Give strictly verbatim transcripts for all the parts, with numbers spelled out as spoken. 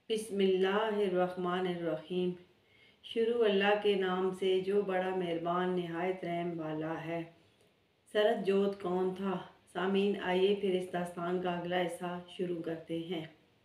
बिस्मिल्लाहिर्रहमानिर्रहीम। शुरू अल्लाह के नाम से जो बड़ा मेहरबान नहायत रहम वाला है। सरत जोत कौन था? सामीन, आइए फिर इस दास्तान का अगला हिस्सा शुरू करते हैं।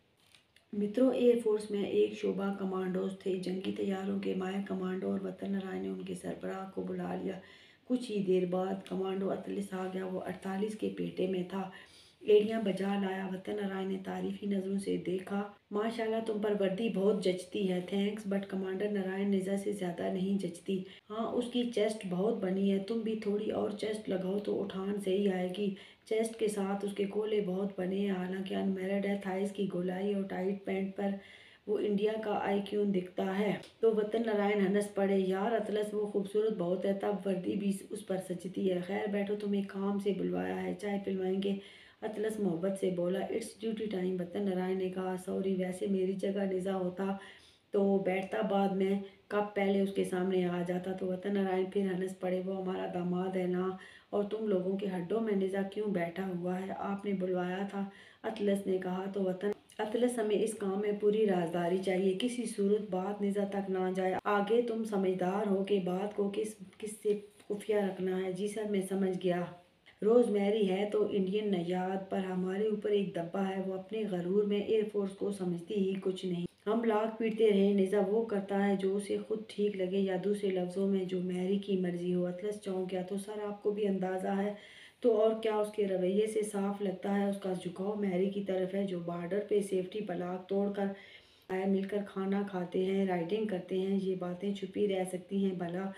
मित्रों, एयरफोर्स में एक शोबा कमांडोज थे। जंगी तैयारों के माहिर कमांडो और वतन नारायण ने उनके सरबराह को बुला लिया। कुछ ही देर बाद कमांडो अतलिस आ गया। वो अड़तालीस के पेटे में था। एड़ियाँ बजा लाया। वतन नारायण ने तारीफी नज़रों से देखा। माशाल्लाह, तुम पर वर्दी बहुत जचती है। Thanks, but commander Narayan Niza से ज़्यादा नहीं जचती। हाँ, उसकी चेस्ट बहुत बनी है। तुम भी थोड़ी और चेस्ट लगाओ तो उठान सही आएगी। चेस्ट के साथ उसके कोले बहुत बने हैं। हालांकि अनमैरिड है। थाइस की गोलाई और टाइट पैंट पर वो इंडिया का आई क्यों दिखता है। तो वतन नारायण हंस पड़े। यार अतलस, वो खूबसूरत बहुत है, तब वर्दी भी उस पर सजती है। खैर बैठो, तुम्हें काम से बुलवाया है, चाय पिलवाएंगे। अतलस मोहब्बत से बोला। It's duty time. वतन नारायण ने कहा, सॉरी, वैसे मेरी जगह निज़ा होता तो बैठता, बाद में कब पहले उसके सामने आ जाता। तो वतन नारायण फिर हंस पड़े। वो हमारा दामाद है ना, और तुम लोगों के हड्डों में निज़ा क्यों बैठा हुआ है? आपने बुलवाया था, अतलस ने कहा। तो वतन अतलस, हमें इस काम में पूरी राजदारी चाहिए। किसी सूरत बात निज़ा तक ना जाए। आगे तुम समझदार हो कि बात को किस किस से खुफिया रखना है। जी सर, मैं समझ गया। रोज़मेरी है तो इंडियन नयाद, पर हमारे ऊपर एक दब्बा है। वो अपने गरूर में एयरफोर्स को समझती ही कुछ नहीं। हम लाख पीटते रहे, निज़ा वो करता है जो उसे खुद ठीक लगे, या दूसरे लफ्ज़ों में जो मैरी की मर्जी हो। अतलस चौंक गया। तो सर, आपको भी अंदाज़ा है? तो और क्या, उसके रवैये से साफ लगता है उसका झुकाव मैरी की तरफ है, जो बॉर्डर पे सेफ्टी ब्लॉक तोड़कर आए। मिलकर खाना खाते हैं, राइडिंग करते हैं, ये बातें छुपी रह सकती हैं भला?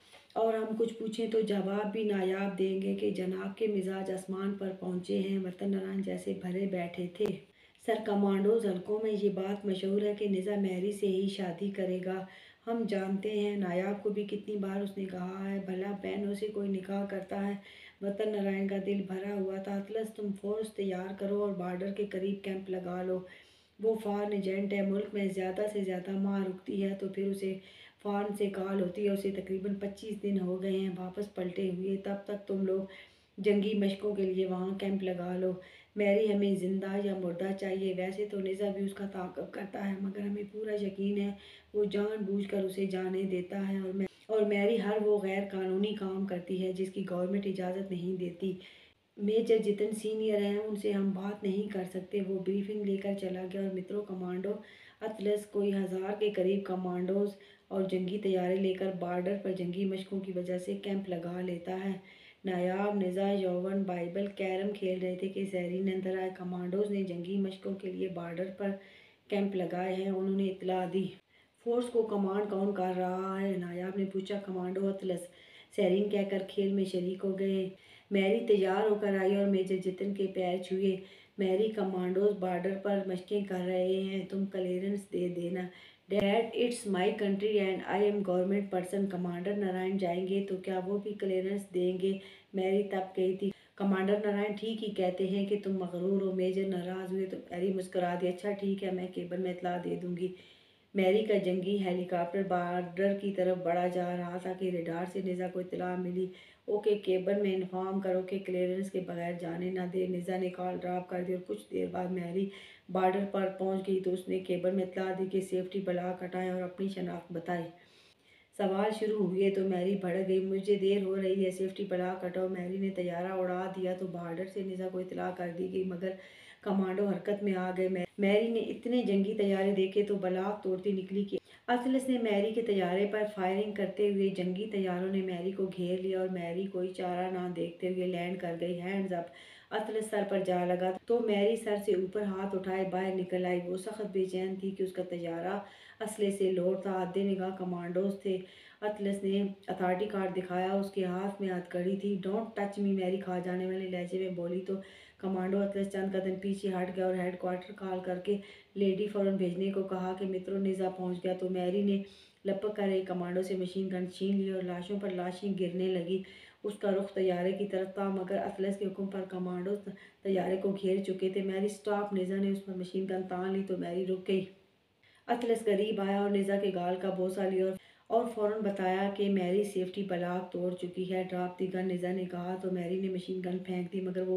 और हम कुछ पूछें तो जवाब भी नायाब देंगे कि जनाब के मिजाज आसमान पर पहुंचे हैं। वतन नारायण जैसे भरे बैठे थे। सर, कमांडोज हल्कों में ये बात मशहूर है कि निज़ा मैरी से ही शादी करेगा। हम जानते हैं। नायाब को भी कितनी बार उसने कहा है, भला बहनों से कोई निकाह करता है? वतन नारायण का दिल भरा हुआ था। अतलस, तुम फोर्स तैयार करो और बॉर्डर के करीब कैंप लगा लो। वो फॉरेन एजेंट है। मुल्क में ज़्यादा से ज़्यादा माँ रुकती है तो फिर उसे फ़ॉरन से कॉल होती है। उसे तकरीबन पच्चीस दिन हो गए हैं वापस पलटे हुए। तब तक तुम लोग जंगी मशकों के लिए वहाँ कैंप लगा लो। मैरी हमें ज़िंदा या मुर्दा चाहिए। वैसे तो निज़ा भी उसका ताक़ब करता है, मगर हमें पूरा यकीन है वो जानबूझकर उसे जाने देता है। और मैं और मैरी हर वो गैर कानूनी काम करती है जिसकी गवर्नमेंट इजाज़त नहीं देती। मेजर जितन सीनियर हैं, उनसे हम बात नहीं कर सकते। वो ब्रीफिंग लेकर चला गया। और मित्रों, कमांडो अतलस कोई हज़ार के करीब कमांडोज और जंगी तैयारे लेकर बॉर्डर पर जंगी मशकों की वजह से कैंप लगा लेता है। नायाब, निज़ा, यौवन, बाइबल, कैरम खेल रहे थे कि जहरीन अंदर आए। कमांडोज ने जंगी मशकों के लिए बॉर्डर पर कैंप लगाए हैं। उन्होंने इतला दी। फोर्स को कमांड कौन कर रहा है? नायाब ने पूछा। कमांडो अतलस। सहरीन कहकर खेल में शरीक हो गए। मैरी तैयार होकर आई और मेजर जितन के पैर छुए। मैरी, कमांडोज बॉर्डर पर मशकें कर रहे हैं, तुम क्लियरेंस दे देना। Dad, it's my country and I am government person. Commander Narayan जाएंगे तो क्या वो भी क्लियरेंस देंगे? मैरी तब गई थी। कमांडर नारायण ठीक ही कहते हैं कि तुम मगरूर हो। मेजर नाराज़ हुए तो मैरी मुस्कुरा दी। अच्छा ठीक है, मैं केबल में इतला दे दूंगी। मैरी का जंगी हेलीकॉप्टर बॉर्डर की तरफ बढ़ा जा रहा था कि रडार से निज़ा को इतला मिली। ओके, केबल में इन्फॉर्म करो कि क्लियरेंस के बगैर जाने ना दे। निज़ा ने कॉल ड्रॉप कर दी और कुछ देर बाद मैरी बॉर्डर पर पहुंच गई तो उसने केबल में इतला दी कि सेफ्टी ब्लॉक हटाएं और अपनी शनाख्त बताई। सवाल शुरू हुए तो मैरी भड़क गई। मुझे देर हो रही है, सेफ्टी ब्लॉक हटाओ। मैरी ने तैयारा उड़ा दिया तो बॉर्डर से निज़ा को इतला कर दी गई, मगर कमांडो हरकत में आ गए। मैरी ने इतने जंगी तैयारे देखे तो ब्लॉक तोड़ती निकली कि अतलस ने मैरी के तैयारे पर फायरिंग करते हुए जंगी तैयारों ने मैरी को घेर लिया और मैरी कोई चारा ना देखते हुए लैंड कर गई। Hands up. अतलस सर पर जा लगा तो मैरी सर से ऊपर हाथ उठाए बाहर निकल आई। वो सख्त बेचैन थी कि उसका तैयारा असले से लोड था। आधे निगाह कमांडोज थे। अतलस ने अथॉरिटी कार्ड दिखाया। उसके हाथ में हथकड़ी थी। डोंट टच मी, मैरी खा जाने वाले लहजे में बोली तो कमांडो अतलस चंद कदम पीछे हट गया और हेडक्वार्टर कॉल करके लेडी फौरन भेजने को कहा कि मित्रों निज़ा पहुंच गया। तो मैरी ने लपक कर एक कमांडो से मशीन गन छीन ली और लाशों पर लाशें गिरने लगी। उसका रुख तैयारे की तरफ था, मगर अतलस के हुक्म पर कमांडो तैयारे को घेर चुके थे। Mary stop. निज़ा ने उस पर मशीन गन तान ली तो मैरी रुक गई। अतलस करीब आया और निज़ा के गाल का बोसा लिया और फौरन बताया कि मैरी सेफ्टी ब्लॉक तोड़ चुकी है। ड्रॉप दी गन, निज़ा ने कहा। तो मैरी ने मशीन गन फेंक दी, मगर वो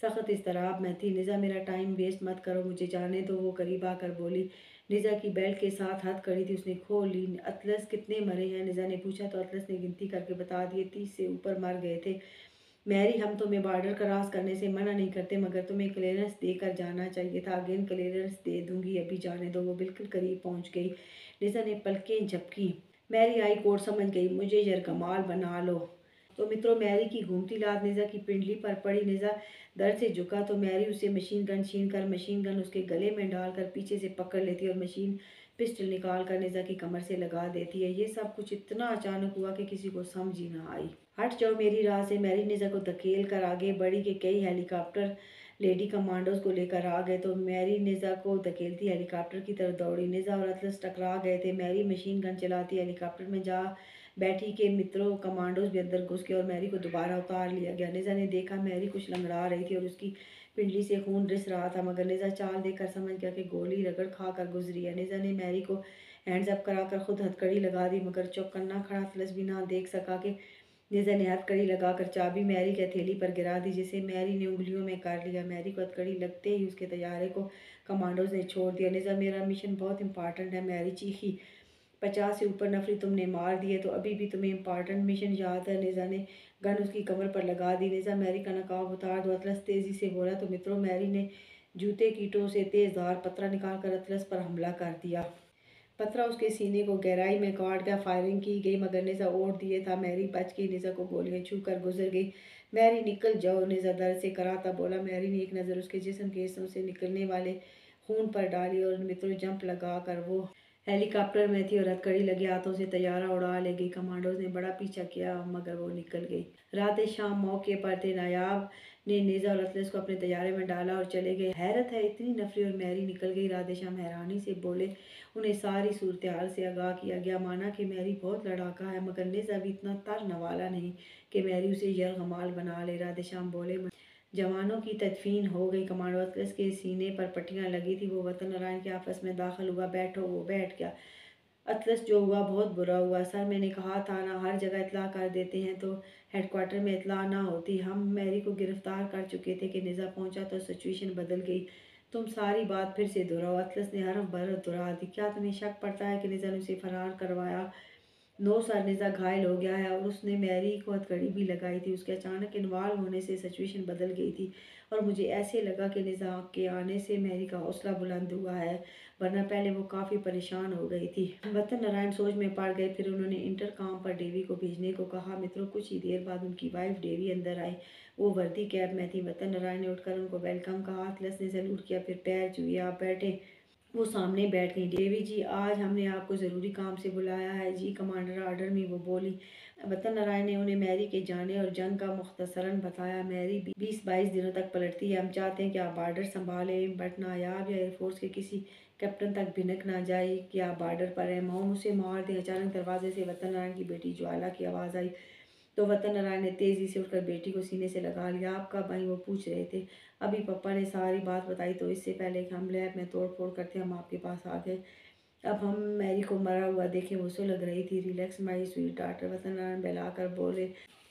सख्त इज़्तिराब में थी। निज़ा मेरा टाइम वेस्ट मत करो, मुझे जाने दो, वो करीब आकर बोली। निज़ा की बेल्ट के साथ हथ कड़ी थी, उसने खोल ली। अतलस कितने मरे हैं, निज़ा ने पूछा तो अतलस ने गिनती करके बता दिए, तीस से ऊपर मर गए थे। मैरी, हम तुम्हें बॉर्डर क्रॉस करने से मना नहीं करते, मगर तुम्हें क्लियरेंस देकर जाना चाहिए था। अगेन क्लियरेंस दे दूंगी, अभी जाने दो। वो बिल्कुल करीब पहुंच गई। निज़ा ने पलकें झपकी। मैरी आई कोर्ट समझ गई, मुझे यरगमाल बना लो। तो मित्रों, मैरी की घूमती लात निज़ा की पिंडली पर पड़ी। निज़ा दर्द से झुका तो मैरी उसे मशीन गन छीन कर मशीन गन उसके गले में डालकर पीछे से पकड़ लेती और मशीन पिस्टल निकाल कर निज़ा की कमर से लगा देती है। ये सब कुछ इतना अचानक हुआ कि किसी को समझ ही ना आई। हट जाओ मेरी राह से। मैरी निज़ा को धकेल कर आगे बढ़ी कि कई हेलीकॉप्टर लेडी कमांडोज को लेकर आ गए तो मैरी निज़ा को धकेलती हेलीकॉप्टर की तरफ दौड़ी। निज़ा और अतलस टकरा गए थे। मैरी मशीन गन चलाती हेलीकॉप्टर में जा बैठी के मित्रों कमांडोज भी अंदर घुस गए और मैरी को दोबारा उतार लिया गया। निज़ा ने देखा मैरी कुछ लंगड़ा रही थी और उसकी पिंडली से खून रिस रहा था, मगर निज़ा चाल देखकर समझ गया कि गोली रगड़ खा कर गुजरी है। निज़ा ने मैरी को हैंड्स अप कराकर खुद हथकड़ी लगा दी, मगर चौकन्ना खड़ा अतलस भी ना देख सका कि निज़ा ने हथकड़ी लगाकर चाबी मैरी की हथेली पर गिरा दी, जिसे मैरी ने उंगलियों में कर लिया। मैरी को हथकड़ी लगते ही उसके तैयारे को कमांडोज ने छोड़ दिया। निज़ा, मेरा मिशन बहुत इंपॉर्टेंट है, मैरी चीखी। पचास से ऊपर नफरी तुमने मार दिए तो अभी भी तुम्हें इंपॉर्टेंट मिशन याद है। निज़ा ने गन उसकी कमर पर लगा दी। निज़ा, मैरी का नकाब उतार दो, अतलस तेज़ी से बोला। तो मित्रों, मैरी ने जूते की टो से तेज़ धार पत्थर निकालकर अतलस पर हमला कर दिया। पत्थर उसके सीने को गहराई में काट गया। फायरिंग की गई, मगर निज़ा ओढ़ दिए था। मैरी बच गई। निज़ा को गोलियां छू कर गुजर गई। मैरी, निकल जाओ, निज़ा दर्द से कराता बोला। मैरी ने एक नज़र उसके जिस्म के हिस्सों से निकलने वाले खून पर डाली और मित्रों जंप लगा कर वो हेलीकॉप्टर में थी और हथकड़ी लगे हाथों से तैयारा उड़ा ले गई। कमांडोज ने बड़ा पीछा किया, मगर वो निकल गई। रात शाम मौके पर थे। नायाब ने निज़ा और अतलस को अपने तैयारे में डाला और चले गए। हैरत है, इतनी नफरी और मैरी निकल गई। राधे श्याम हैरानी से बोले। उन्हें सारी सूरत हाल से आगाह किया गया। माना कि मैरी बहुत लड़ाका है, मगर निज़ा भी इतना तर नवाला नहीं कि मैरी उसे यरगमाल बना ले। राधे श्याम बोले। जवानों की तदफीन हो गई। कमांडो अतलस के सीने पर पट्टियां लगी थी। वो वतन नारायण के आपस में दाखिल हुआ। बैठो। वो बैठ गया। अतलस, जो हुआ बहुत बुरा हुआ सर, मैंने कहा था ना, हर जगह इतला कर देते हैं तो हेडक्वार्टर में इतला ना होती। हम मैरी को गिरफ्तार कर चुके थे कि निज़ा पहुंचा तो सिचुएशन बदल गई। तुम सारी बात फिर से दोहराओ। अतलस ने हरफ बरफ दोहरा दी। क्या तुम्हें शक पड़ता है कि निज़ा ने उसे फरार करवाया? नो सर, निज़ा घायल हो गया है और उसने मैरी को हथकड़ी भी लगाई थी। उसके अचानक इन्वॉल्व होने से सिचुएशन बदल गई थी और मुझे ऐसे लगा कि निज़ा के आने से मैरी का हौसला बुलंद हुआ है, वरना पहले वो काफ़ी परेशान हो गई थी। वतन नारायण सोच में पड़ गए। फिर उन्होंने इंटरकॉम पर डेवी को भेजने को कहा। मित्रों, कुछ ही देर बाद उनकी वाइफ डेवी अंदर आई। वो वर्दी कैब में थी। वतन नारायण ने उठकर उनको वेलकम कहा। अतलस ने सैल्यूट किया, फिर पैर छुए। आप बैठे। वो सामने बैठ गई। देवी जी, आज हमने आपको ज़रूरी काम से बुलाया है। जी कमांडर, ऑर्डर में, वो बोली। वतन नारायण ने उन्हें मैरी के जाने और जंग का मुख्तसरन बताया। मैरी बीस बाईस दिनों तक पलटती है। हम चाहते हैं कि आप बॉर्डर संभालें, बट नायाब या एयरफोर्स के किसी कैप्टन तक भिनक ना जाए कि आप बॉर्डर पर हैं। मोम उसे मार दें। अचानक दरवाजे से वतन नारायण की बेटी ज्वाला की आवाज़ आई तो वतन नारायण ने तेज़ी से उठकर बेटी को सीने से लगा लिया। आप कब आई? वो पूछ रहे थे। अभी पापा ने सारी बात बताई तो इससे पहले कि हम लैब में तोड़ फोड़ करते हम आपके पास आ गए। अब हम मैरी को मरा हुआ देखे, वो सो लग रही थी। रिलैक्स माई स्वीट डॉटर, वतन नारायण बहलाकर बोले।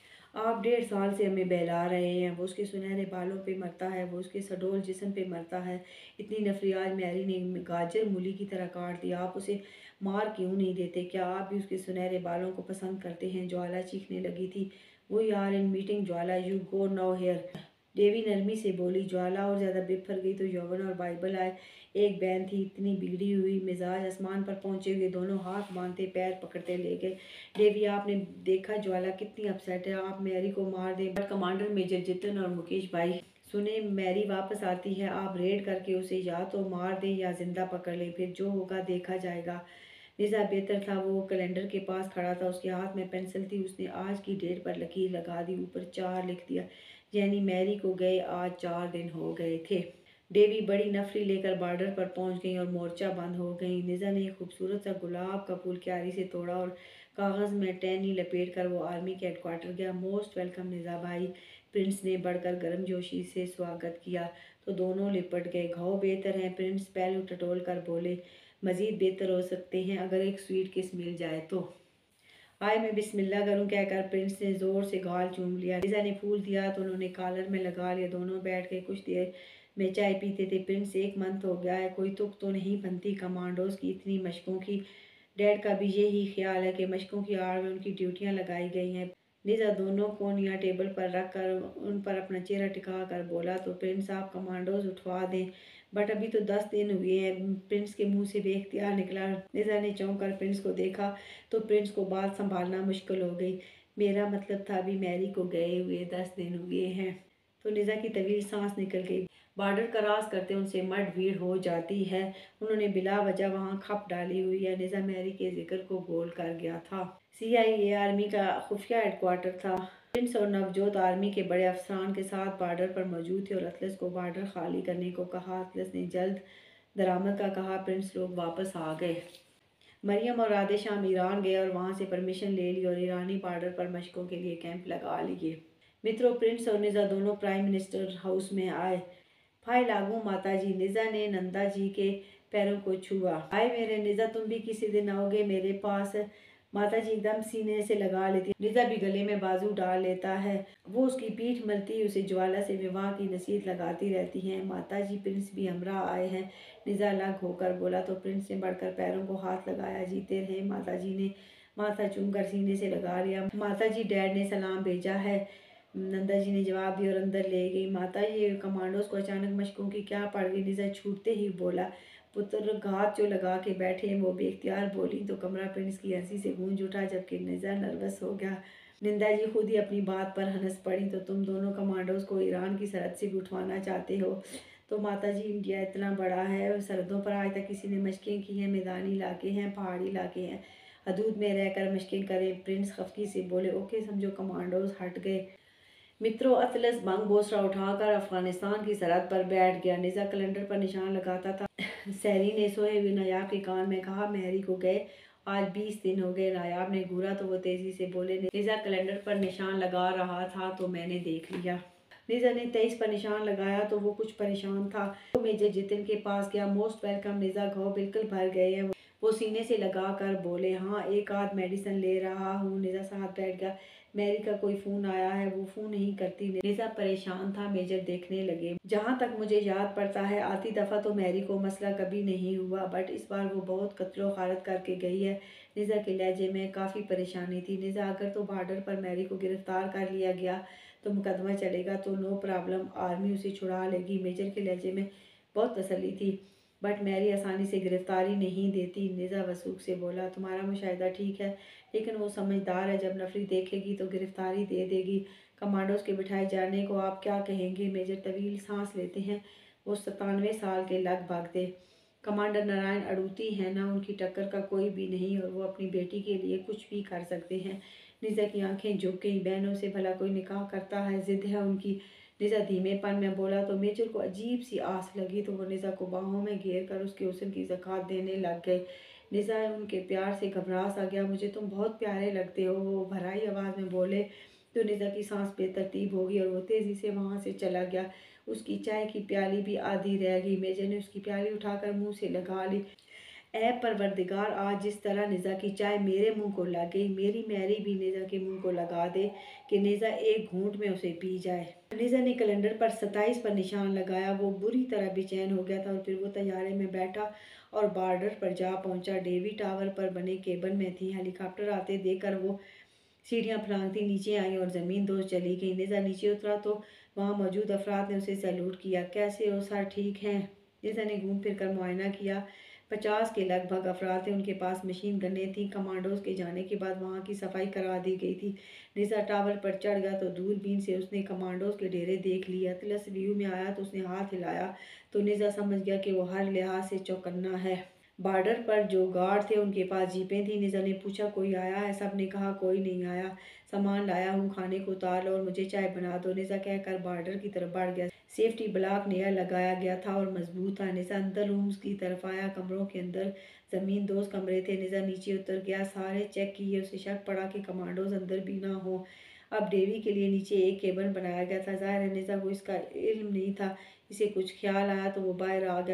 आप डेढ़ साल से हमें बहला रहे हैं। वो उसके सुनहरे बालों पे मरता है, वो उसके सडोल जिस्म पे मरता है। इतनी नफरी आज मैरी ने गाजर मूली की तरह काट दिया। आप उसे मार क्यों नहीं देते? क्या आप भी उसके सुनहरे बालों को पसंद करते हैं? ज्वाला चीखने लगी थी। We are in meeting Jwala, you go now here. Devi नरमी से बोली। ज्वाला और ज़्यादा बिफर गई तो यौवन और बाइबल आए। एक बहन थी, इतनी बिगड़ी हुई मिजाज, आसमान पर पहुंचे हुए, दोनों हाथ बांधते पैर पकड़ते ले गए। देवी, आपने देखा ज्वाला कितनी अपसेट है। आप मैरी को मार दें, बट कमांडर मेजर जितन और मुकेश भाई सुने, मैरी वापस आती है। आप रेड करके उसे या तो मार दें या जिंदा पकड़ लें, फिर जो होगा देखा जाएगा। निज़ा बेहतर था। वो कैलेंडर के पास खड़ा था, उसके हाथ में पेंसिल थी। उसने आज की डेट पर लकीर लगा दी, ऊपर चार लिख दिया, यानी मैरी को गए आज चार दिन हो गए थे। देवी बड़ी नफरी लेकर बॉर्डर पर पहुंच गई और मोर्चा बंद हो गई। निज़ा ने एक खूबसूरत सा गुलाब का फूल क्यारी से तोड़ा और कागज़ में टहनी लपेट कर वो आर्मी के हेडक्वार्टर गया। मोस्ट वेलकम निज़ा भाई, प्रिंस ने बढ़कर गर्मजोशी से स्वागत किया तो दोनों लिपट गए। घाव बेहतर हैं? प्रिंस पहलू टटोल कर बोले। मज़ीद बेहतर हो सकते हैं अगर एक स्वीट किस मिल जाए तो। हाय मैं बिस्मिल्लाह करूं कहकर प्रिंस ने जोर से गाल चूम लिया। निज़ा ने फूल दिया तो उन्होंने कॉलर में लगा लिया। दोनों बैठ के कुछ देर में चाय पीते थे। प्रिंस एक मंथ हो गया है, कोई तुक तो नहीं बनती कमांडोज की इतनी मशकों की। डैड का भी यही ख्याल है कि मशकों की आड़ में उनकी ड्यूटियां लगाई गई हैं। निज़ा दोनों कोनियाँ टेबल पर रख कर उन पर अपना चेहरा टिका कर बोला, तो प्रिंस आप कमांडोज उठवा दें, बट अभी तो दस दिन हुए हैं। प्रिंस के मुंह से बेख्तियार निकला। निज़ा ने चौंक कर प्रिंस को देखा तो प्रिंस को बात संभालना मुश्किल हो गई। मेरा मतलब था अभी मैरी को गए हुए दस दिन हुए हैं। तो निज़ा की तवील सांस निकल गई। बॉर्डर क्रॉस करते उनसे मड भीड़ हो जाती है। उन्होंने बिला वजह वहाँ खप डाली हुई है। निज़ा मैरी के जिक्र को गोल कर गया था। सी आई ए आर्मी का खुफिया हेडक्वार्टर था। प्रिंस और नवजोत आर्मी के बड़े अफसरान के साथ बॉर्डर पर मौजूद थे और अतलस को बॉर्डर खाली करने को कहा। अतलस ने जल्द दरामद का कहा। प्रिंस लोग वापस आ गए। मरियम और राधे शाम ईरान गए और वहाँ से परमिशन ले ली और ईरानी बॉर्डर पर मशकों के लिए कैंप लगा लिए। मित्रों, प्रिंस और निज़ा दोनों प्राइम मिनिस्टर हाउस में आए। भाई लागू माता जी, निज़ा ने नंदा जी के पैरों को छुआ। आए मेरे निज़ा, तुम भी किसी दिन आओगे मेरे पास। माता जी एकदम सीने से लगा लेती। निज़ा भी गले में बाजू डाल लेता है। वो उसकी पीठ मलती उसे ज्वाला से विवाह की नसीहत लगाती रहती हैं। माता जी, प्रिंस भी हमरा आए हैं, निज़ा अलग होकर बोला। तो प्रिंस ने बढ़कर पैरों को हाथ लगाया। जीते रहे। माता जी ने माथा चूम कर सीने से लगा लिया। माता जी, डैड ने सलाम भेजा है, नंदा जी ने जवाब दिया और अंदर ले गई। माता, ये कमांडोज को अचानक मशकों की क्या पड़ गई? निज़ा छूटते ही बोला। पुत्र घात जो लगा के बैठे वो बेख्तियार बोली तो कमरा प्रिंस की हंसी से गूंज उठा, जबकि निज़ा नर्वस हो गया। निंदा जी खुद ही अपनी बात पर हंस पड़ी। तो तुम दोनों कमांडोज को ईरान की सरहद से भी उठवाना चाहते हो? तो माता जी, इंडिया इतना बड़ा है, सरहदों पर आज तक किसी ने मशकें की हैं। मैदानी इलाके हैं, पहाड़ी इलाके हैं, हदूद में रहकर मशकें करें। प्रिंस खफकी से बोले। ओके समझो। कमांडोज हट गए। मित्रों, अतलस बंग बोसरा उठाकर अफगानिस्तान की सरहद पर बैठ गया। निज़ा कैलेंडर पर निशान लगाता था। सैरी ने सोए हुए नायाब के कान में कहा, मैरी को गए आज बीस दिन हो गए। नायाब ने घूरा तो वो तेजी से बोले। निज़ा कैलेंडर पर निशान लगा रहा था तो मैंने देख लिया। निज़ा ने तेईस पर निशान लगाया तो वो कुछ परेशान था। तो मेजर जितिन के पास गया। मोस्ट वेलकम निज़ा, घाव बिल्कुल भर गए हैं। वो सीने से लगा कर बोले। हाँ, एक आध मेडिसिन ले रहा हूँ। निज़ा साथ बैठ गया। मैरी का कोई फ़ोन आया है? वो फ़ोन नहीं करती। निज़ा परेशान था। मेजर देखने लगे। जहाँ तक मुझे याद पड़ता है आती दफ़ा तो मैरी को मसला कभी नहीं हुआ, बट इस बार वो बहुत कत्लो खारत करके गई है। निज़ा के लहजे में काफ़ी परेशानी थी। निज़ा, अगर तो बॉर्डर पर मैरी को गिरफ्तार कर लिया गया तो मुकदमा चलेगा तो नो प्रॉब्लम, आर्मी उसे छुड़ा लेगी। मेजर के लहजे में बहुत तसल्ली थी। बट मैरी आसानी से गिरफ्तारी नहीं देती। निज़ा वसूख से बोला। तुम्हारा मुशाहिदा ठीक है, लेकिन वो समझदार है, जब नफरी देखेगी तो गिरफ्तारी दे देगी। कमांडोज के बिठाए जाने को आप क्या कहेंगे? मेजर तवील सांस लेते हैं। वो सतानवे साल के लगभग थे। कमांडर नारायण अड़ूती हैं ना, उनकी टक्कर का कोई भी नहीं और वो अपनी बेटी के लिए कुछ भी कर सकते हैं। निज़ा की आंखें झुक गईं। बहनों से भला कोई निकाह करता है? जिद है उनकी। निज़ा धीमेपन में बोला। तो मेजर को अजीब सी आस लगी तो वो निज़ा को बाहों में घेर कर उसके हुस्न की ज़कात देने लग गए। निज़ा उनके प्यार से घबरा सा गया। मुझे तुम बहुत प्यारे लगते हो, वो भराई आवाज़ में बोले। तो निज़ा की सांस बेतरतीब हो गई और वो तेज़ी से वहाँ से चला गया। उसकी चाय की प्याली भी आधी रह गई। मेजर ने उसकी प्याली उठाकर मुंह से लगा ली। ऐ परवरदिगार, आज जिस तरह निज़ा की चाय मेरे मुंह को लग गई, मेरी मैरी भी निज़ा के मुंह को लगा दे कि निज़ा एक घूंट में उसे पी जाए। निज़ा ने कैलेंडर पर सत्ताईस पर निशान लगाया। वो बुरी तरह बेचैन हो गया था और फिर वो तैयारे में बैठा और बॉर्डर पर जा पहुंचा। डेवी टावर पर बने केबल में थी। हेलीकॉप्टर आते देखकर वो सीढ़ियाँ फलांगती नीचे आई और ज़मीन दोस्त चली गई। निज़ा नीचे उतरा तो वहाँ मौजूद अफराद ने उसे सैल्यूट किया। कैसे हो सर, ठीक हैं? निज़ा ने घूम फिर कर मुआयना किया। पचास के लगभग अफराद थे। उनके पास मशीन गन्नें थीं। कमांडोज के जाने के बाद वहाँ की सफाई करा दी गई थी। निज़ा टावर पर चढ़ गया तो दूरबीन से उसने कमांडोज के डेरे देख लिए। अतलस व्यू में आया तो उसने हाथ हिलाया तो निज़ा समझ गया कि वो हर लिहाज से चौकन्ना है। बॉर्डर पर जो गार्ड थे उनके पास जीपें थीं। निज़ा ने पूछा, कोई आया है? सब ने कहा कोई नहीं आया। सामान लाया हूँ, खाने को उतार लो और मुझे चाय बना दो। निज़ा कहकर बॉर्डर की तरफ बढ़ गया। सेफ्टी ब्लॉक नया लगाया गया था और मजबूत था। निज़ा अंदर रूम्स की तरफ आया। कमरों के अंदर ज़मीन दोज कमरे थे। निज़ा नीचे उतर गया। सारे चेक किए। उसे शक पड़ा कि कमांडोज अंदर भी ना हो। अब डेवी के लिए नीचे एक केबल बनाया गया था। ज़ाहिर है निज़ा को इसका इल्म नहीं था। इसे कुछ ख्याल आया तो वो बाहर आ गया।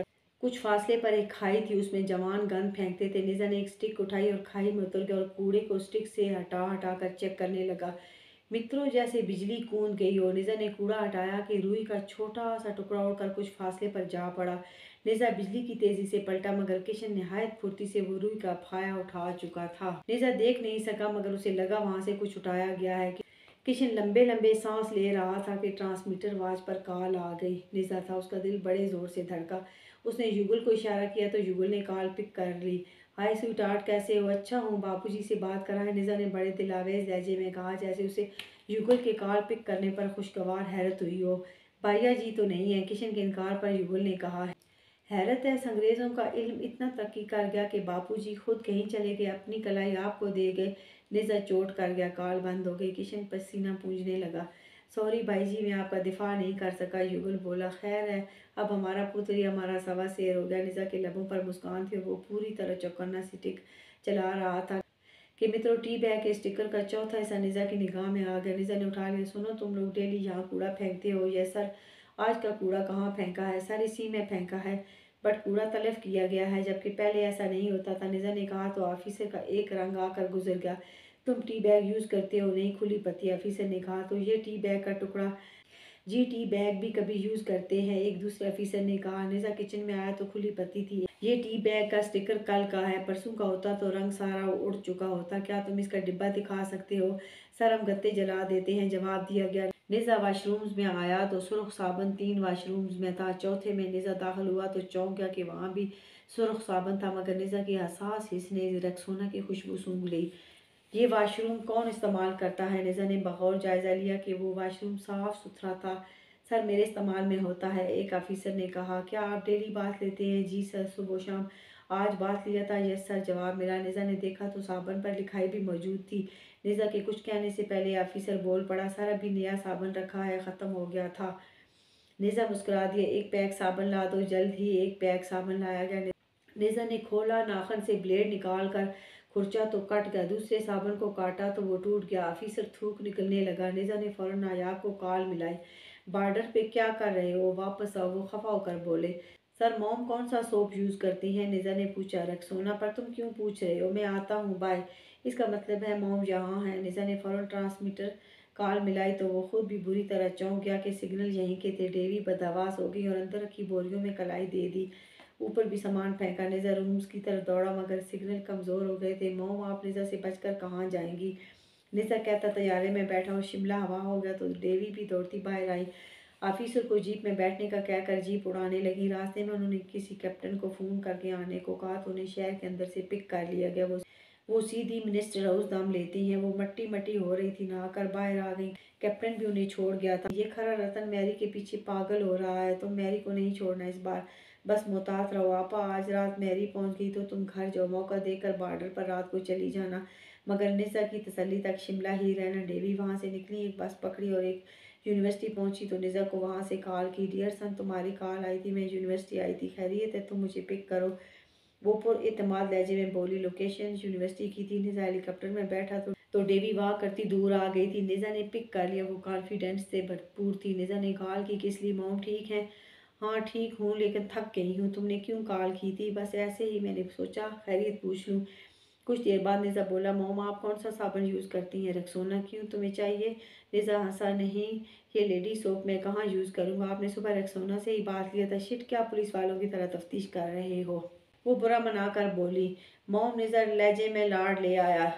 कुछ फासले पर एक खाई थी, उसमें जवान गंद फेंकते थे। निज़ा ने एक स्टिक उठाई और खाई में उतर गया और कूड़े को स्टिक से हटा हटा कर चेक करने लगा। मित्रों, जैसे बिजली कूद गई और निज़ा ने कूड़ा हटाया कि रुई का छोटा सा टुकड़ा उड़कर कुछ फासले पर जा पड़ा। निज़ा बिजली की तेजी से पलटा, मगर किशन निहायत फुर्ती से वो रुई का फाया उठा चुका था। निज़ा देख नहीं सका, मगर उसे लगा वहां से कुछ उठाया गया है। किशन लंबे लंबे सांस ले रहा था कि ट्रांसमीटर आवाज पर कॉल आ गई। निज़ा था, उसका दिल बड़े जोर से धड़का। उसने युगल को इशारा किया तो युगल ने कॉल पिक कर ली। हाय स्वीटहार्ट, कैसे हो? अच्छा हूँ, बापूजी से बात करा है, निज़ा ने बड़े दिलावेज लहजे में कहा, जैसे उसे युगल के कॉल पिक करने पर खुशगवार हैरत हुई हो। भैया जी तो नहीं है, किशन के इनकार पर युगल ने कहा है। हैरत है, अंग्रेज़ों का इल्म इतना तरक्की कर गया कि बापूजी खुद कहीं चले गए, अपनी कलाई आपको दे गए। निज़ा चोट कर गया, कॉल बंद हो गई। किशन पसीना पूंझने लगा। सॉरी भाई जी, मैं आपका दिफा नहीं कर सका, युगल बोला। खैर है, अब हमारा पुत्र ही हमारा सवा शेर हो गया। निज़ा के लबों पर मुस्कान थी और वो पूरी तरह चौकन्ना स्टिक चला रहा था कि मित्रों टी बैग के स्टिकर का चौथा हिस्सा निज़ा की निगाह में आ गया। निज़ा ने उठा लिया। सुनो, तुम लोग डेली यहाँ कूड़ा फेंकते हो? Yes sir. आज का कूड़ा कहाँ फेंका है? सर इसी में फेंका है, बट कूड़ा तलफ किया गया है, जबकि पहले ऐसा नहीं होता था। निज़ा ने कहा तो ऑफिसर का एक रंग आकर गुजर गया। तुम टी बैग यूज़ करते हो? नहीं खुली पत्ती, ऑफिसर ने कहा। तो ये टी बैग का टुकड़ा? जी, टी बैग भी कभी यूज़ करते हैं, एक दूसरे ऑफिसर ने कहा। निज़ा किचन में आया तो खुली पत्ती थी। ये टी बैग का स्टिकर कल का है, परसों का होता तो रंग सारा उड़ चुका होता। क्या तुम इसका डिब्बा दिखा सकते हो? सर हम गत्ते जला देते हैं, जवाब दिया गया। निज़ा वाशरूम्स में आया तो सुर्ख साबन तीन वाशरूम्स में था। चौथे में निज़ा दाखिल हुआ तो चौंक गया कि वहाँ भी सुर्ख साबन था, मगर निज़ा की हसास हिस्स ने रेक्सोना की खुशबू सूंघ ली। ये वाशरूम कौन इस्तेमाल करता है? निज़ा ने बगौर जायज़ा लिया कि वो वाशरूम साफ़ सुथरा था। सर मेरे इस्तेमाल में होता है, एक ऑफिसर ने कहा। क्या आप डेली बात लेते हैं? जी सर, सुबह शाम। आज बात लिया था? यस सर, जवाब मिला। निज़ा ने देखा तो साबन पर लिखाई भी मौजूद थी। निज़ा के कुछ कहने से पहले ऑफिसर बोल पड़ा, सर अभी नया साबन रखा है, ख़त्म हो गया था। निज़ा मुस्कुरा दिया। एक पैक साबन ला दो। जल्द ही एक पैक साबन लाया गया। निज़ा ने खोला, नाखन से ब्लेड निकाल कर खुरचा तो कट गया, दूसरे साबन को काटा तो वो टूट गया। ऑफिसर थूक निकलने लगा। निज़ा ने फौरन नायाब को कॉल मिलाई। बॉर्डर पे क्या कर रहे हो? वापस आओ, वो खफा होकर बोले। सर मॉम कौन सा सोप यूज़ करती हैं? निज़ा ने पूछा। रेक्सोना, पर तुम क्यों पूछ रहे हो? मैं आता हूँ, बाय। इसका मतलब है मॉम यहाँ है। निज़ा ने फौरन ट्रांसमीटर कॉल मिलाई तो वो खुद भी बुरी तरह चौंक गया कि सिग्नल यहीं के थे। डेवी बदहवास हो गई और अंदर रखी बोरियों में कलाई दे दी। ऊपर भी सामान फेंका। निज़ा रूम्स की तरफ दौड़ा, मगर सिग्नल कमज़ोर हो गए थे। मॉम आप निज़ा से बचकर कहाँ जाएंगी? निज़ा कहता तैयारे में बैठा और शिमला हवा हो गया तो देवी भी दौड़ती बाहर आई। ऑफिसर को जीप में बैठने का कहकर जीप उड़ाने लगी। रास्ते में उन्होंने किसी कैप्टन को फ़ोन करके आने को कहा तो उन्हें शहर के अंदर से पिक कर लिया गया। वो वो सीधी मिनिस्टर हाउस दम लेती हैं। वो मट्टी मट्टी हो रही थी, नहाकर बाहर आ गई। कैप्टन भी उन्हें छोड़ गया था। ये खरा रतन मैरी के पीछे पागल हो रहा है। तुम मैरी को नहीं छोड़ना इस बार, बस मुहतात रहो। आपा आज रात मैरी पहुंच गई तो तुम घर जाओ, मौका देकर बॉर्डर पर रात को चली जाना। मगर निज़ा की तसल्ली तक शिमला ही रहना। डेवी वहाँ से निकली, एक बस पकड़ी और एक यूनिवर्सिटी पहुंची तो निज़ा को वहाँ से कॉल की। डियर सन, तुम्हारी कॉल आई थी, मैं यूनिवर्सिटी आई थी, खैरियत है? तुम मुझे पिक करो। वो पुर एतमाद लहजे में बोली। लोकेशन यूनिवर्सिटी की थी। निज़ा हेलीकॉप्टर में बैठा तो तो डेवी वाह करती दूर आ गई थी। निज़ा ने पिक कर लिया। वो कॉन्फिडेंस से भरपूर थी। निज़ा ने कॉल की, किस लिए मॉम ठीक है? हाँ ठीक हूँ, लेकिन थक गई हूँ। तुमने क्यों कॉल की थी? बस ऐसे ही, मैंने सोचा खैरियत पूछ लूँ। कुछ देर बाद निज़ा बोला, मॉम आप कौन सा साबुन यूज़ करती हैं? रेक्सोना। क्यों, तुम्हें चाहिए? निज़ा हंसा। नहीं, ये लेडी सोप मैं कहाँ यूज़ करूँगा? आपने सुबह रेक्सोना से ही बात लिया था। शिट, क्या पुलिस वालों की तरह तफ्तीश कर रहे हो? वो बुरा मनाकर बोली। मॉम निज़ा लहजे में लाड़ ले आया।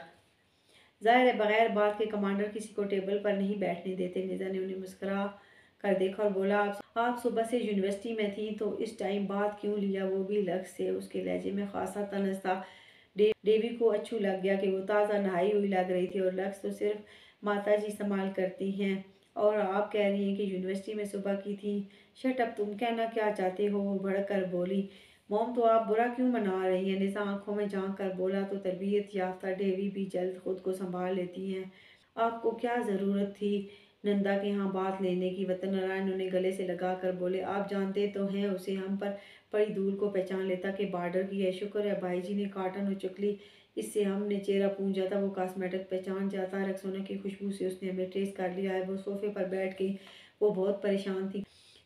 जाहिर है बगैर बात के कमांडर किसी को टेबल पर नहीं बैठने देते। निज़ा ने उन्हें मुस्कुरा कर देखा और बोला, आप, आप सुबह से यूनिवर्सिटी में थी तो इस टाइम बात क्यों लिया, वो भी लक्स से? उसके लहजे में खासा तनज था। डे, डेवी को अच्छू लग गया कि वो ताज़ा नहाई हुई लग रही थी और लक्स तो सिर्फ माता जी इस्तेमाल करती हैं, और आप कह रही हैं कि यूनिवर्सिटी में सुबह की थी। शट अप, तुम कहना क्या चाहते हो? वो भड़क कर बोली। मॉम तो आप बुरा क्यों मना रही हैं? निज़ा आंखों में झांक कर बोला। तो तरबियत याफ्ता डेवी भी जल्द खुद को संभाल लेती हैं। आपको क्या ज़रूरत थी नंदा के यहाँ बात लेने की? वतन नारायण उन्हें गले से लगा कर बोले। आप जानते तो हैं उसे, हम पर पड़ी धूल को पहचान लेता कि बॉर्डर की है। शुक्र है भाई जी ने काटन और चुकली इससे हमने चेहरा पूंजा था। वो कॉस्मेटिक पहचान जाता है। रक्सोना की खुशबू से उसने हमें ट्रेस कर लिया है। वो सोफे पर बैठ गई। वो बहुत परेशान थी।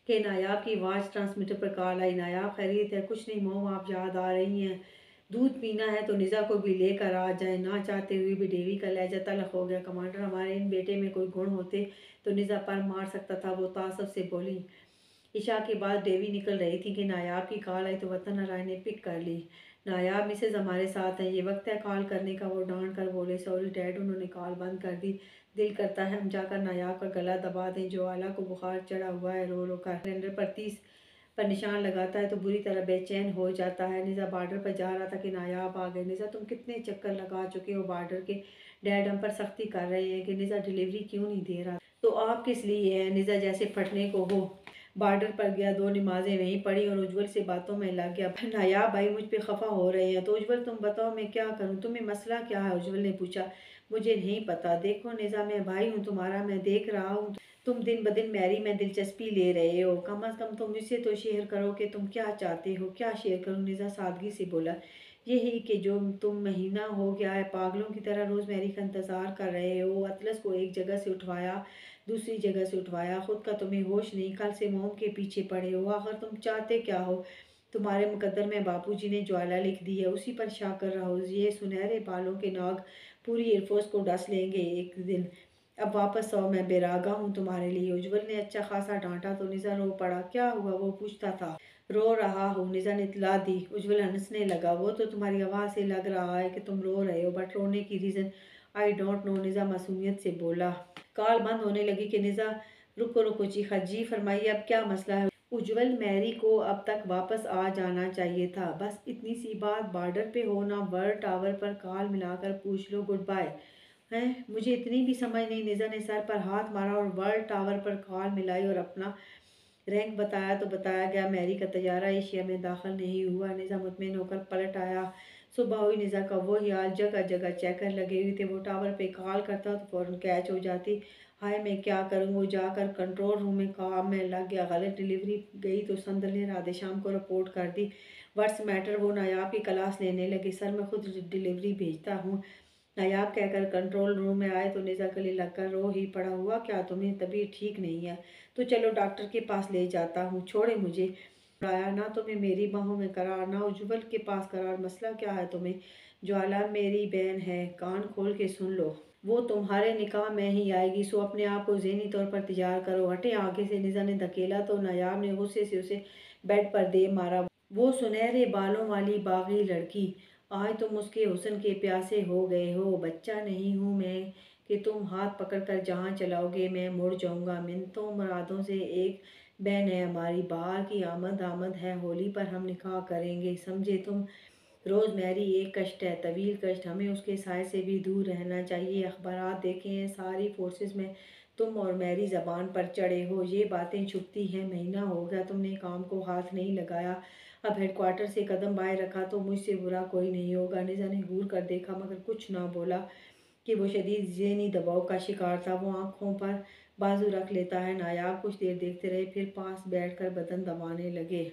कि नायाब की आवाज़ ट्रांसमीटर पर कॉल आई। नायाब खैरियत है? कुछ नहीं मोम, आप याद आ रही हैं। दूध पीना है तो निज़ा को भी लेकर आ जाए। ना चाहते हुए भी डेवी का लहजा तल्ख हो गया। कमांडर, हमारे इन बेटे में कोई गुण होते तो निज़ा पर मार सकता था। वो तासब से बोली। इशा के बाद डेवी निकल रही थी कि नायाब की कॉल आई तो वतन नारायण ने पिक कर ली। नायाब, मिसेज हमारे साथ हैं, ये वक्त है कॉल करने का। वो डांट कर बोले। सॉरी डैड, उन्होंने कॉल बंद कर दी। दिल करता है हम जाकर नायाब का गला दबा दें। जो आला को बुखार चढ़ा हुआ है, रो रो कर सिलेंडर पर तीस पर निशान लगाता है तो बुरी तरह बेचैन हो जाता है। निज़ा बॉर्डर पर जा रहा था कि नायाब आ गए। निज़ा, तुम कितने चक्कर लगा चुके हो बॉर्डर के? डैड हम पर सख्ती कर रहे हैं कि निज़ा डिलीवरी क्यों नहीं दे रहा। तो आप किस लिए है? निज़ा जैसे फटने को हो बॉर्डर पर गया, दो नमाजें वहीं पढ़ी और उज्जवल से बातों में लग गया। नायाब भाई मुझ पे खफा हो रहे हैं। तो उज्जवल तुम बताओ मैं क्या करूं? तुम्हें मसला क्या है? उज्जवल ने पूछा। मुझे नहीं पता। देखो निज़ा, मैं भाई हूँ तुम्हारा, मैं देख रहा हूँ तुम दिन ब दिन मैरी में दिलचस्पी ले रहे हो। कम अज़ कम तुम मुझसे तो शेयर करो कि तुम क्या चाहते हो। क्या शेयर करूँ? निज़ा सादगी से बोला। यही कि जो तुम महीना हो गया है पागलों की तरह रोज़ मैरी का इंतज़ार कर रहे हो। अतलस को एक जगह से उठवाया, दूसरी जगह से उठवाया, खुद का तुम्हें होश नहीं। कल से मोम के पीछे पड़े हो। आखिर तुम चाहते क्या हो? तुम्हारे मुकद्दर में बापूजी ने ज्वाला लिख दी है, उसी पर शक कर रहा हो। ये सुनहरे बालों के नाग पूरी एयरफोर्स को डस लेंगे एक दिन। अब वापस आओ, मैं बेरागा हूँ तुम्हारे लिए। उज्जवल ने अच्छा खासा डांटा तो निज़ा रो पड़ा। क्या हुआ? वो पूछता था। रो रहा हूँ, निज़ा ने इतला दी। उज्जवल हंसने लगा। वो तो तुम्हारी आवाज़ से लग रहा है कि तुम रो रहे हो, बट रोने की reason I don't know. Niza मासूमियत से बोला। कॉल बंद होने लगी कि निज़ा रुको रुको चीखा। जी फरमाइए, अब क्या मसला है? उज्जवल, मैरी को अब तक वापस आ जाना चाहिए था, बस इतनी सी बात। बॉर्डर पे हो ना, वर्ल्ड टावर पर कॉल मिलाकर पूछ लो। Good bye. हैं? मुझे इतनी भी समझ नहीं। निज़ा ने सर पर हाथ मारा और वर्ल्ड टावर पर कॉल मिलाई और अपना रैंक बताया तो बताया गया। मैरी का तैयारा एशिया में दाखिल नहीं हुआ। निज़ा मुतमिन होकर पलट आया। सुबह हुई। निज़ा का वो हाल, जगह जगह चेकर लगे हुए थे। वो टावर पे कॉल करता तो फ़ौरन कैच हो जाती। हाय मैं क्या करूँ? वो जाकर कंट्रोल रूम में काम में लग गया। गलत डिलीवरी गई तो संदल ने राधे शाम को रिपोर्ट कर दी। What's matter? वो नायाब की क्लास लेने लगे। सर मैं खुद डिलीवरी भेजता हूँ, नायाब कहकर कंट्रोल रूम में आए तो निज़ा गले लगकर रो ही पड़ा। हुआ क्या? तुम्हें तबीयत ठीक नहीं है? तो चलो डॉक्टर के पास ले जाता हूँ। छोड़े मुझे। आया ना तुम्हें मेरी बाहों में करार, ना उज्जवल के पास करार। मसला क्या है तुम्हें? ज्वाला मेरी बहन है, कान खोल के सुन लो। वो तुम्हारे निकाह में ही आएगी, सो अपने आप को ज़हनी तौर पर तैयार करो। हटे आगे से। निज़ा ने धकेला तो नायाब ने गुस्से से उसे बेड पर दे मारा। वो सुनहरे बालों वाली बागी लड़की, आज तुम उसके हुस्न के प्यासे हो गए हो। बच्चा नहीं हूँ मैं कि तुम हाथ पकड़कर जहाँ चलाओगे मैं मुड़ जाऊँगा। मिन्नतों मुरादों से एक बहन है हमारी। बाहर की आमद आमद है, होली पर हम निकाह करेंगे, समझे तुम? रोज़ मैरी एक कष्ट है, तवील कष्ट। हमें उसके साय से भी दूर रहना चाहिए। अखबारात देखे हैं, सारी फोर्सेस में तुम और मैरी ज़बान पर चढ़े हो। ये बातें छुपती हैं। महीना हो गया तुमने काम को हाथ नहीं लगाया। अब हेडक्वार्टर से कदम बाहर रखा तो मुझसे बुरा कोई नहीं होगा। निज़ा ने घूर कर देखा मगर कुछ ना बोला कि वो शदीद ज़हनी दबाव का शिकार था। वो आंखों पर बाजू रख लेता है। नायाब कुछ देर देखते रहे, फिर पास बैठकर बदन दबाने लगे।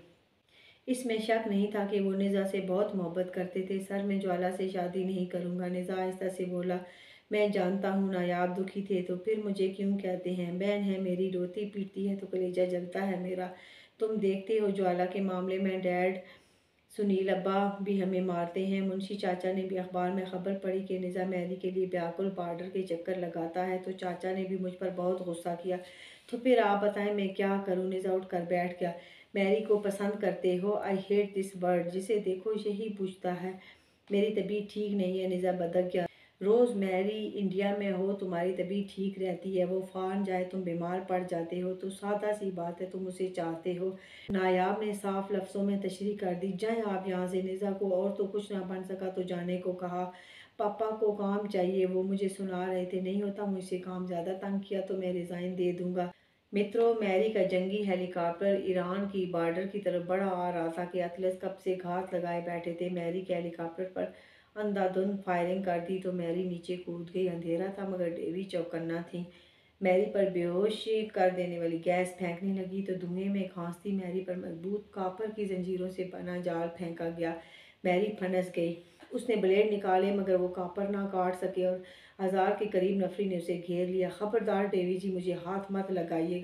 इसमें शक नहीं था कि वो निज़ा से बहुत मोहब्बत करते थे। सर मैं ज्वाला से शादी नहीं करूँगा, निज़ा आहिस्ता से बोला। मैं जानता हूँ नायाब दुखी थे तो फिर मुझे क्यों कहते हैं? बहन है मेरी, रोती पीटती है तो कलेजा जलता है मेरा। तुम देखते हो ज्वाला के मामले में डैड, सुनील अब्बा भी हमें मारते हैं। मुंशी चाचा ने भी अखबार में खबर पढ़ी कि निज़ा मैरी के लिए व्याकुल बॉर्डर के चक्कर लगाता है तो चाचा ने भी मुझ पर बहुत गुस्सा किया। तो फिर आप बताएं मैं क्या करूं? निज़ा उठ कर बैठ गया। मैरी को पसंद करते हो? I hate this word. जिसे देखो यही पूछता है। मेरी तबीयत ठीक नहीं है। निज़ा बदक गया। रोज़ मैरी इंडिया में हो तुम्हारी तबीयत ठीक रहती है, वो फ़ॉरन जाए तुम बीमार पड़ जाते हो। तो सादा सी बात है, तुम उसे चाहते हो। नायाब ने साफ लफ्ज़ों में तशरीह कर दी। जाए आप यहाँ से। निज़ा को और तो कुछ ना बन सका तो जाने को कहा। पापा को काम चाहिए, वो मुझे सुना रहे थे। नहीं होता मुझसे काम, ज़्यादा तंग किया तो मैं रिज़ाइन दे दूँगा। मित्रों, मैरी का जंगी हेलीकॉप्टर ईरान की बॉर्डर की तरफ बढ़ा आ रहा था कि अतलस कब से घात लगाए बैठे थे। मैरी के हेलीकॉप्टर पर अंधाधुंध फायरिंग कर दी तो मैरी नीचे कूद गई। अंधेरा था मगर डेवी चौकन्ना थी। मैरी पर बेहोश कर देने वाली गैस फेंकने लगी तो धुएं में खांसती मैरी पर मजबूत कापर की जंजीरों से बना जाल फेंका गया। मैरी फनस गई। उसने ब्लेड निकाले मगर वो कापर ना काट सके और हजार के करीब नफरी ने उसे घेर लिया। खबरदार डेवी जी, मुझे हाथ मत लगाइएगा।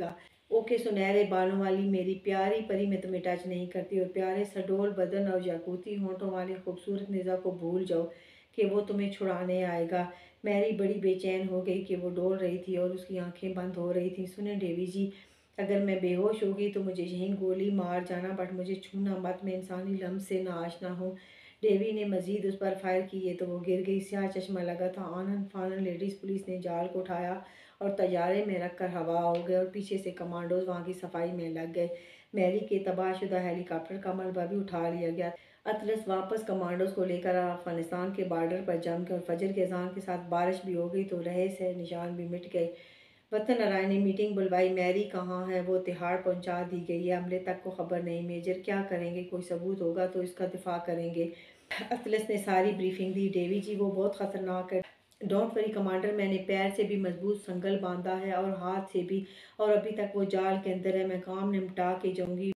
ओके सुनहरे बालों वाली मेरी प्यारी परी, मैं तुम्हें टच नहीं करती, और प्यारे सडोल बदन और याकूती होंठों वाली खूबसूरत निज़ा को भूल जाओ कि वो तुम्हें छुड़ाने आएगा। मैरी बड़ी बेचैन हो गई कि वो डोल रही थी और उसकी आंखें बंद हो रही थी। सुने डेवी जी, अगर मैं बेहोश हो गई तो मुझे यहीं गोली मार जाना, बट मुझे छूना मत, मैं इंसानी लम्स से ना आशना हूँ। डेवी ने मजीद उस पर फायर किए तो वो गिर गई। स्याह चश्मा लगा था। आनन फानन लेडीज़ पुलिस ने जाल को उठाया और तैयारे में रखकर हवा हो गए, और पीछे से कमांडोज वहाँ की सफाई में लग गए। मैरी के तबाहशुदा हेलीकॉप्टर का मलबा भी उठा लिया गया। अतलस वापस कमांडोज को लेकर अफगानिस्तान के बॉर्डर पर जम के, और फजर के अजान के साथ बारिश भी हो गई तो रहे से निशान भी मिट गए। वतन अराय ने मीटिंग बुलवाई। मैरी कहाँ है? वो तिहाड़ पहुंचा दी गई है, अमले तक को खबर नहीं। मेजर क्या करेंगे? कोई सबूत होगा तो इसका दिफा करेंगे। अतलस ने सारी ब्रीफिंग दी। डेवी जी, वो बहुत ख़तरनाक है। डोंट वरी कमांडर, मैंने पैर से भी मजबूत संगल बांधा है और हाथ से भी, और अभी तक वो जाल के अंदर है। मैं काम निपटा के जाऊंगी।